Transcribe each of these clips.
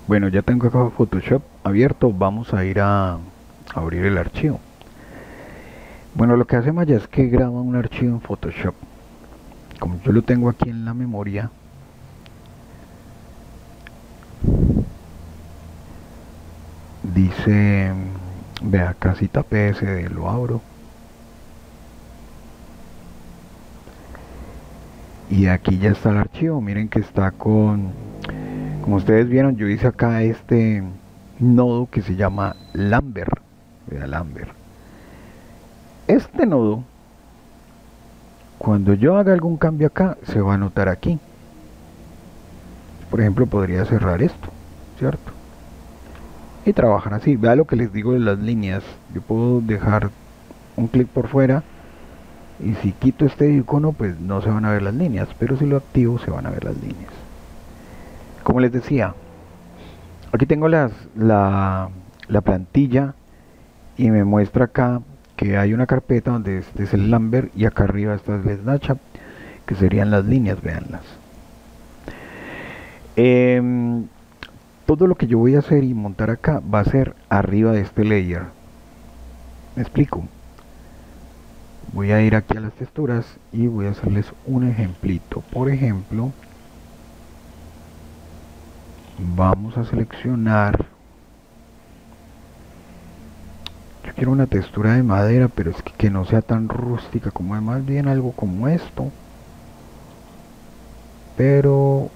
Bueno, ya tengo acá Photoshop abierto, vamos a ir a abrir el archivo. Bueno, lo que hace Maya es que graba un archivo en Photoshop. Como yo lo tengo aquí en la memoria, dice, vea, casita PSD, lo abro. Y aquí ya está el archivo, miren que está como ustedes vieron, yo hice acá este nodo que se llama Lambert. Vea, Lambert. Este nodo, cuando yo haga algún cambio acá, se va a notar aquí. Por ejemplo, podría cerrar esto, ¿cierto? Y trabajar así. Vea lo que les digo de las líneas. Yo puedo dejar un clic por fuera y si quito este icono, pues no se van a ver las líneas, pero si lo activo, se van a ver las líneas. Como les decía, aquí tengo la plantilla y me muestra acá que hay una carpeta donde este es el Lambert y acá arriba está el Snapchat, que serían las líneas, véanlas. Em, Todo lo que yo voy a hacer y montar acá va a ser arriba de este layer. ¿Me explico? Voy a ir aquí a las texturas y voy a hacerles un ejemplito. Por ejemplo, vamos a seleccionar. Yo quiero una textura de madera, pero es que no sea tan rústica, como es más bien algo como esto. Pero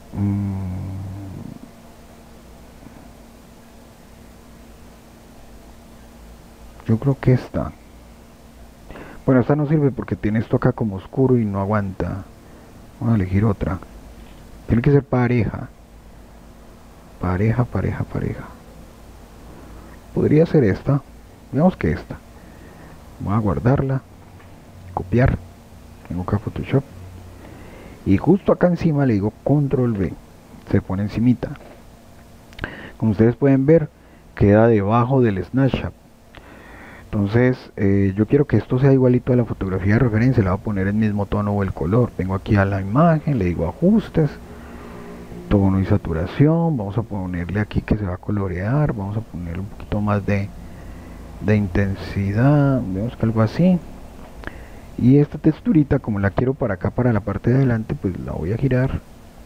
yo creo que esta. Bueno, esta no sirve porque tiene esto acá como oscuro y no aguanta. Vamos a elegir otra. Tiene que ser pareja. Pareja, pareja, pareja. Podría ser esta. Digamos que esta. Voy a guardarla. Copiar. Tengo acá Photoshop. Y justo acá encima le digo Control V. Se pone encimita. Como ustedes pueden ver, queda debajo del Snapchat. Entonces, yo quiero que esto sea igualito a la fotografía de referencia. Le voy a poner el mismo tono o el color. Vengo aquí a la imagen, le digo ajustes, tono y saturación. Vamos a ponerle aquí que se va a colorear. Vamos a ponerle un poquito más de intensidad. Vemos que algo así. Y esta texturita, como la quiero para acá, para la parte de adelante, pues la voy a girar.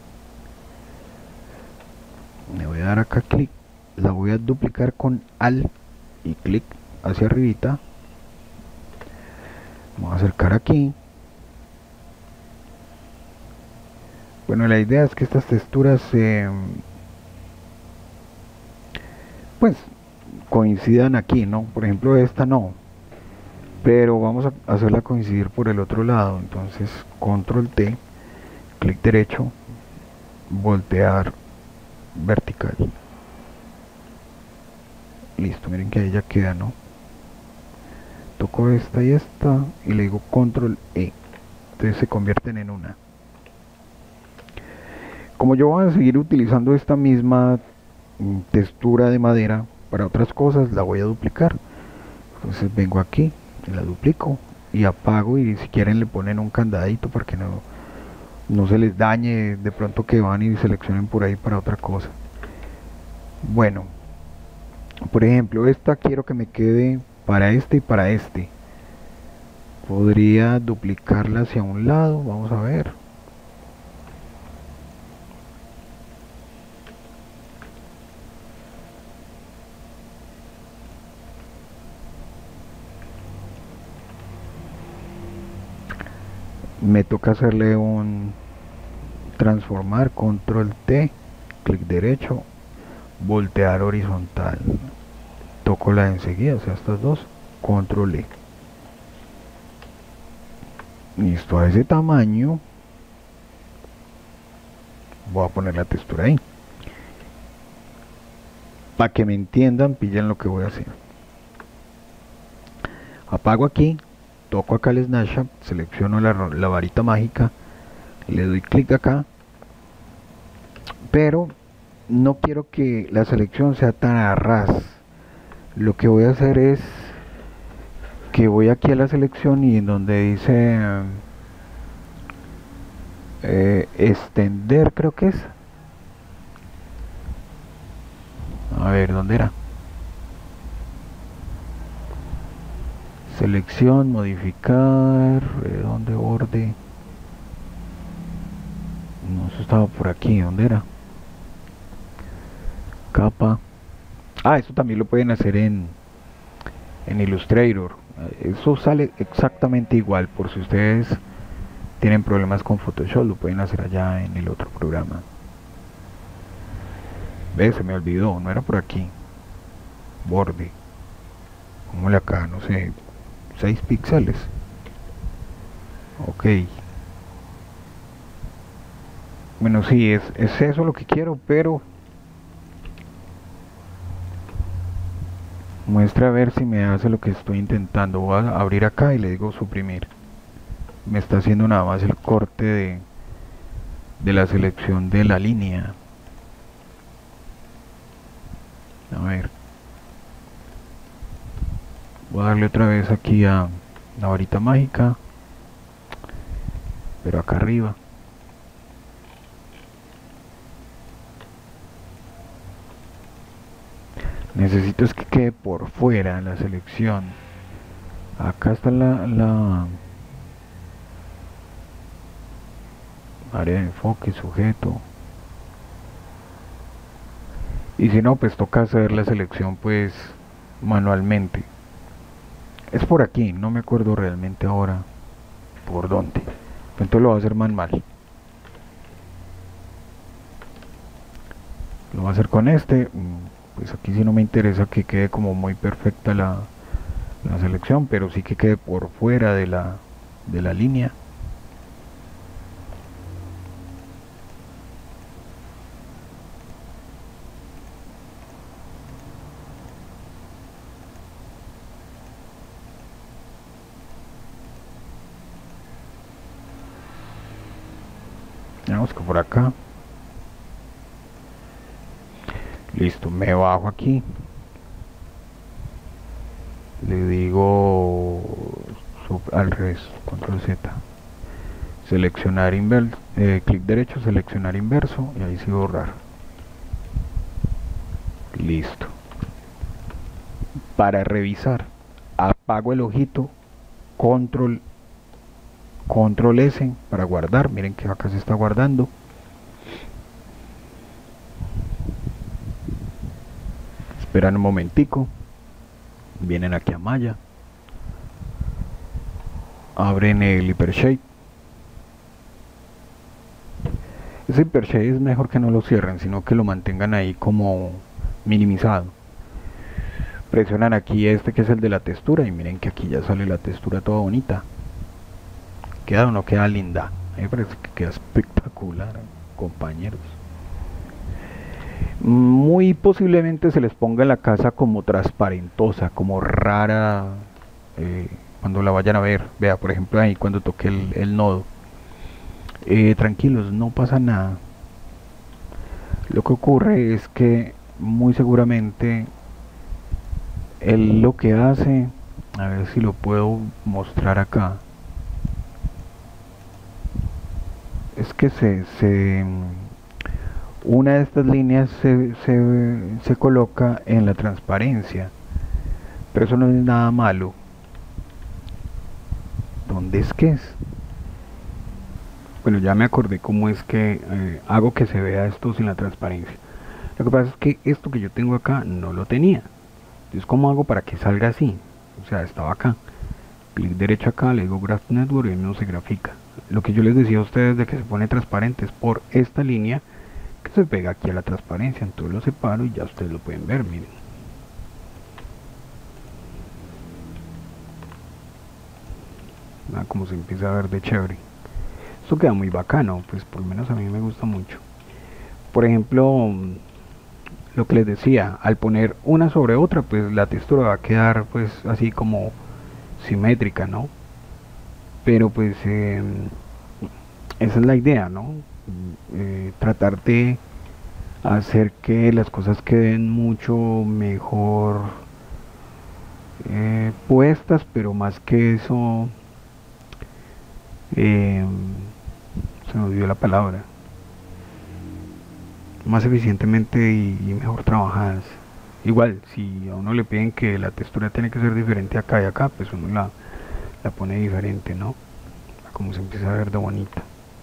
Le voy a dar acá clic. La voy a duplicar con Alt y clic hacia arribita. Vamos a acercar aquí. Bueno, la idea es que estas texturas pues coincidan aquí, ¿no? Por ejemplo, esta no, pero vamos a hacerla coincidir por el otro lado. Entonces, control T, clic derecho, voltear vertical. Listo, miren que ahí ya queda, ¿no? Toco esta y esta y le digo control E. Entonces se convierten en una. Como yo voy a seguir utilizando esta misma textura de madera para otras cosas, la voy a duplicar. Entonces vengo aquí, la duplico y apago, y si quieren le ponen un candadito para que no se les dañe de pronto que van y seleccionen por ahí para otra cosa. Bueno, por ejemplo, esta quiero que me quede para este y para este. Podría duplicarla hacia un lado, vamos a ver. Me toca hacerle un transformar, control T, clic derecho, voltear horizontal. Toco la de enseguida, o sea, estas dos, control E. Listo, a ese tamaño voy a poner la textura ahí. Para que me entiendan, pillen lo que voy a hacer. Apago aquí, toco acá el Snapchat, selecciono la varita mágica, le doy clic acá, pero no quiero que la selección sea tan a ras. Lo que voy a hacer es que voy aquí a la selección y en donde dice extender, creo que es, A ver, ¿dónde era? Selección, modificar, redonde, borde. No, eso estaba por aquí, ¿dónde era? Capa. Ah, eso también lo pueden hacer en Illustrator. Eso sale exactamente igual, por si ustedes tienen problemas con Photoshop, lo pueden hacer allá en el otro programa. Ve, se me olvidó, no era por aquí. Borde. Póngale acá, no sé, 6 píxeles. Ok. Bueno, sí, es eso lo que quiero, pero muestra a ver si me hace lo que estoy intentando. Voy a abrir acá y le digo suprimir. Me está haciendo nada más el corte de la selección de la línea. A ver. Voy a darle otra vez aquí a la varita mágica. Pero acá arriba. Necesito es que quede por fuera la selección. Acá está la área de enfoque, sujeto. Y si no, pues toca hacer la selección pues manualmente. Es por aquí, no me acuerdo realmente ahora por dónde. Entonces lo voy a hacer manual. Lo voy a hacer con este. Pues aquí sí no me interesa que quede como muy perfecta la selección, pero sí que quede por fuera de la línea. Vamos que por acá. Listo, me bajo aquí. Le digo al revés, control Z. Seleccionar inverso, clic derecho, seleccionar inverso y ahí sí borrar. Listo. Para revisar, apago el ojito, control S para guardar. Miren que acá se está guardando. Esperan un momentico. Vienen aquí a Maya. Abren el Hypershade. Ese Hypershade es mejor que no lo cierren, sino que lo mantengan ahí como minimizado. Presionan aquí este que es el de la textura y miren que aquí ya sale la textura toda bonita. ¿Queda o no queda linda? A mí me parece que queda espectacular, compañeros. Muy posiblemente se les ponga en la casa como transparentosa, como rara, cuando la vayan a ver. Vea, por ejemplo, ahí cuando toque el nodo. Tranquilos, no pasa nada. Lo que ocurre es que muy seguramente él lo que hace, a ver si lo puedo mostrar acá, es que una de estas líneas se coloca en la transparencia, pero eso no es nada malo. ¿Dónde es que es? Bueno, ya me acordé cómo es que hago que se vea esto sin la transparencia. Lo que pasa es que esto que yo tengo acá no lo tenía. Entonces, ¿cómo hago para que salga así? O sea, estaba acá. Clic derecho acá, le digo Graph Network y no se grafica. Lo que yo les decía a ustedes de que se pone transparente es por esta línea que se pega aquí a la transparencia. Entonces lo separo y ya ustedes lo pueden ver, miren. Como se empieza a ver de chévere. Esto queda muy bacano, pues por lo menos a mí me gusta mucho. Por ejemplo, lo que les decía, al poner una sobre otra, pues la textura va a quedar pues así como simétrica, ¿no? Pero pues esa es la idea, ¿no? Tratar de hacer que las cosas queden mucho mejor puestas, pero más que eso, se me olvidó la palabra, más eficientemente y mejor trabajadas. Igual, si a uno le piden que la textura tiene que ser diferente acá y acá, pues uno la pone diferente, ¿no? Como se empieza a ver de bonita.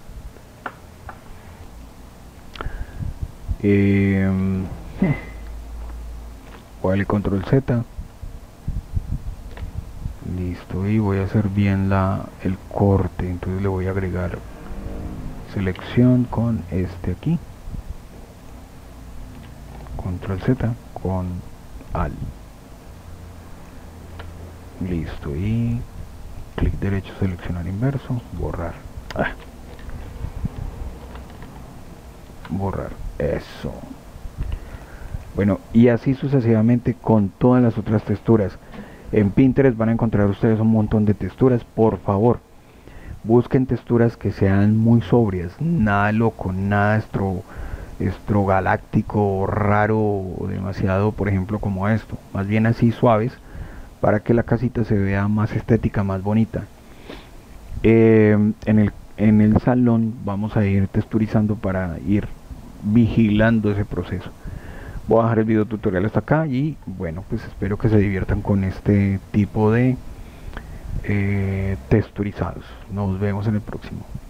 Voy a darle control Z. Listo, y voy a hacer bien el corte. Entonces le voy a agregar selección con este aquí. Control Z con Alt. Listo, y clic derecho, seleccionar inverso, borrar. Borrar, eso. Bueno, y así sucesivamente con todas las otras texturas. En Pinterest van a encontrar ustedes un montón de texturas. Por favor, busquen texturas que sean muy sobrias, nada loco, nada estrogaláctico, raro, demasiado, por ejemplo, como esto. Más bien así suaves, para que la casita se vea más estética, más bonita. En el salón vamos a ir texturizando para ir vigilando ese proceso. Voy a dejar el video tutorial hasta acá y bueno, pues espero que se diviertan con este tipo de texturizados. Nos vemos en el próximo.